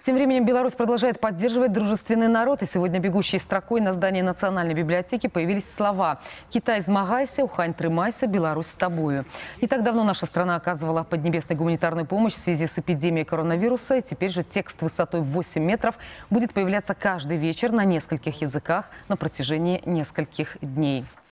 Тем временем Беларусь продолжает поддерживать дружественный народ. И сегодня бегущей строкой на здании Национальной библиотеки появились слова: «Китай, змагайся, Ухань, трымайся, Беларусь с тобою». Не так давно наша страна оказывала поднебесной гуманитарную помощь в связи с эпидемией коронавируса. И теперь же текст высотой в 8 метров будет появляться каждый вечер на нескольких языках на протяжении нескольких дней.